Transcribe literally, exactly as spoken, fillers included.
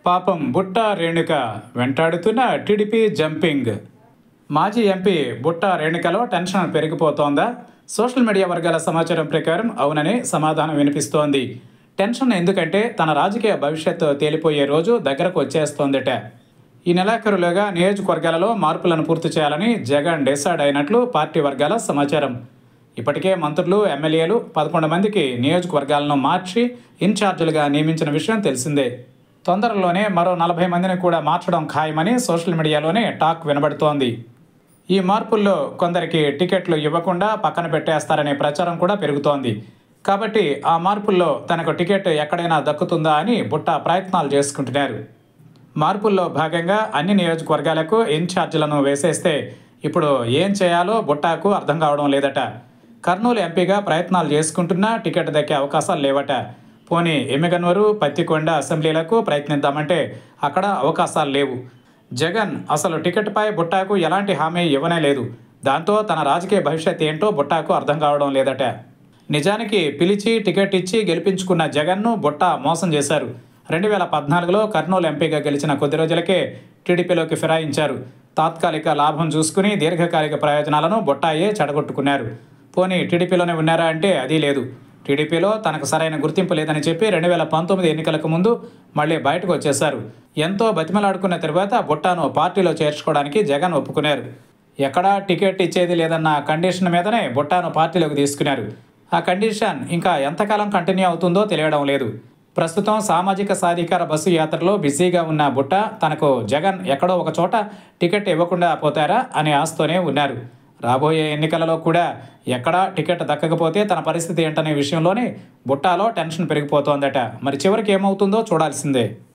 పాపం బుట్టా రేణుక వెంటాడుతున్న TDP jumping. మాజీ ఎంపీ బుట్టా రేణుకలో టెన్షన్ పెరిగిపోతోందా? సోషల్ మీడియా వర్గాల సమాచారం ప్రకారం అవునని సమాధానం వినిపిస్తోంది. టెన్షన్ ఎందుకంటే తన రాజకీయ భవిష్యత్తు తేలిపోయే రోజు దగ్గరకు వచ్చేస్తోందట. ఈ నెలాఖరులోగా నియోజకవర్గాలలో మార్పులను పూర్తి చేయాలని జగన్ డిసైడ్ అయినట్లు పార్టీ వర్గాల సమాచారం. ఇప్పటికే మంత్రులు, ఎమ్మెల్యేలు పదకొండు మందికి నియోజకవర్గాలను మార్చి ఇన్ఛార్జీలుగా నియమించిన విషయం తెలిసిందే. తొందరలోనే మరో నలభై మందిని కూడా మార్చడం ఖాయమని సోషల్ మీడియాలోనే టాక్ వినబడుతోంది. ఈ మార్పుల్లో కొందరికి టికెట్లు ఇవ్వకుండా పక్కన పెట్టేస్తారనే ప్రచారం కూడా పెరుగుతోంది. కాబట్టి ఆ మార్పుల్లో తనకు టికెట్ ఎక్కడైనా దక్కుతుందా అని బుట్టా ప్రయత్నాలు చేసుకుంటున్నారు. మార్పుల్లో భాగంగా అన్ని నియోజకవర్గాలకు ఇన్ఛార్జీలను వేసేస్తే ఇప్పుడు ఏం చేయాలో బుట్టాకు అర్థం కావడం లేదట. కర్నూలు ఎంపీగా ప్రయత్నాలు చేసుకుంటున్నా టికెట్ దక్కే అవకాశాలు లేవట. పోనీ ఎమ్మిగనూరు, పత్తికొండ అసెంబ్లీలకు ప్రయత్నిద్దామంటే అక్కడ అవకాశాలు లేవు. జగన్ అసలు టికెట్పై బుట్టాకు ఎలాంటి హామీ ఇవ్వనే లేదు. దాంతో తన రాజకీయ భవిష్యత్ ఏంటో బుట్టాకు అర్థం కావడం లేదట. నిజానికి పిలిచి టికెట్ ఇచ్చి గెలిపించుకున్న జగన్ను బుట్టా మోసం చేశారు. రెండు వేల పద్నాలుగులో కర్నూలు ఎంపీగా గెలిచిన కొద్ది రోజులకే టీడీపీలోకి ఫిరాయించారు. తాత్కాలిక లాభం చూసుకుని దీర్ఘకాలిక ప్రయోజనాలను బుట్టాయే చెడగొట్టుకున్నారు. పోనీ టీడీపీలోనే ఉన్నారా అంటే అది లేదు. టీడీపీలో తనకు సరైన గుర్తింపు లేదని చెప్పి రెండు వేల పంతొమ్మిది ఎన్నికలకు ముందు మళ్ళీ బయటకు వచ్చేశారు. ఎంతో బతిమలాడుకున్న తర్వాత బుట్టాను పార్టీలో చేర్చుకోవడానికి జగన్ ఒప్పుకున్నారు. ఎక్కడా టికెట్ ఇచ్చేది లేదన్న కండిషన్ మీదనే బుట్టాను పార్టీలోకి తీసుకున్నారు. ఆ కండిషన్ ఇంకా ఎంతకాలం కంటిన్యూ అవుతుందో తెలియడం లేదు. ప్రస్తుతం సామాజిక సాధికార బస్సు యాత్రలో బిజీగా ఉన్న బుట్ట తనకు జగన్ ఎక్కడో ఒక చోట టికెట్ ఇవ్వకుండా పోతారా అనే ఆశతోనే ఉన్నారు. రాబోయే ఎన్నికలలో కూడా ఎక్కడా టికెట్ దక్కకపోతే తన పరిస్థితి ఏంటనే విషయంలోనే బుట్టాలో టెన్షన్ పెరిగిపోతోందట. మరి చివరికి ఏమవుతుందో చూడాల్సిందే.